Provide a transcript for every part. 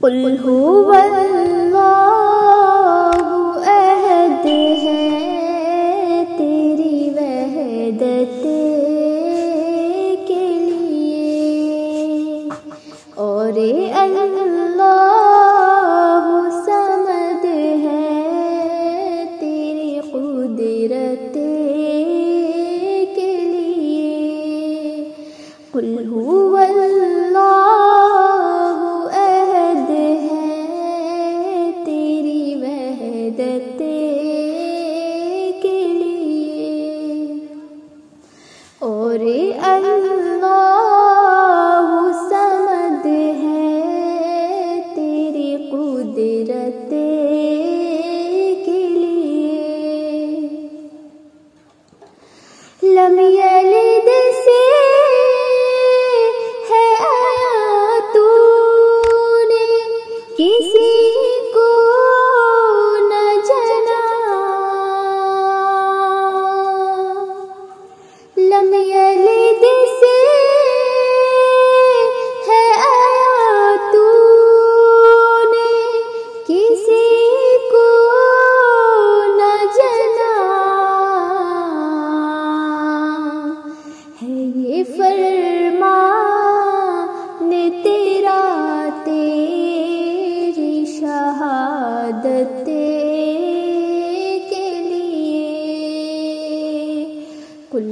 कुल हुवल्लाहु अहद है तेरी वहदत के लिए, और अल्लाहु समद है तेरी कुदरत के लिए। कुल हुवल्लाहु अहद है तेरी वहदत के लिए, और अल्लाहु समद है तेरी कुदरत के लिए। लम यलिद से है आया तूने किसी को न जना, लम यलिद से है आया तूने किसी को न जना, है ये फरमान तेरा तेरी शहादत के लिए। कुल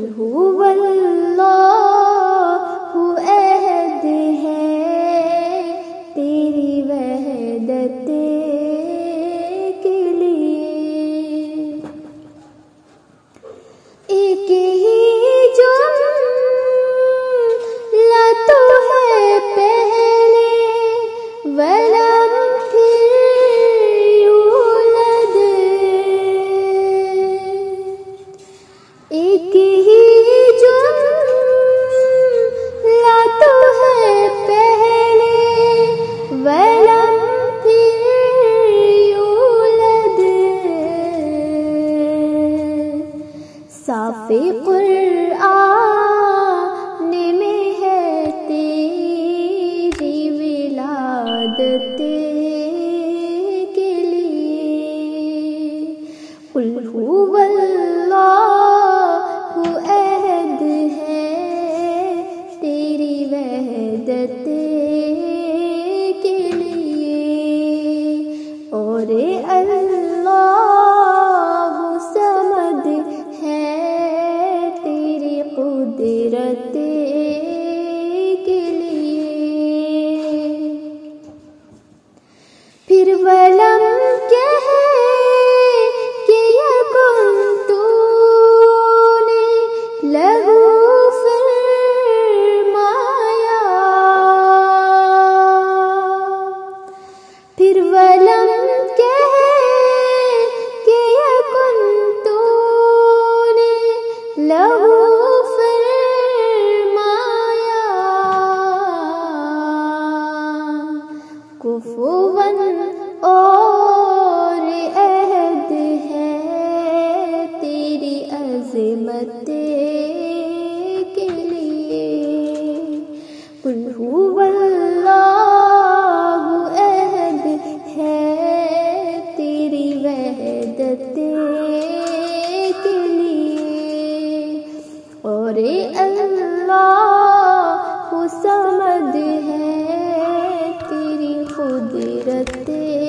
हुवल्लाहु अहद है तेरी वहदत के लिए। एक ही जुमला तो है पहले वलम फिर यूलद, एक ही जुमला तो है पहले वलम फिर यूलद। साफ़े कुरआन में है तेरी विलादत के लिए। कुल हुवल्लाहु अहद है तेरी वहदत के लिए, और अल्लाहु समद है तेरी कुदरत के लिए। फिर वलम कह के यकुन तूने लहू फरमाया, फिर वलम कह के यकुन तूने लहू फरमाया। कुफुवन और अहद है तेरी अज़मत के लिए। कुल हुवल्लाहु अहद है तेरी वहदत के लिए, और अल्लाहु समद है तेरी कुदरत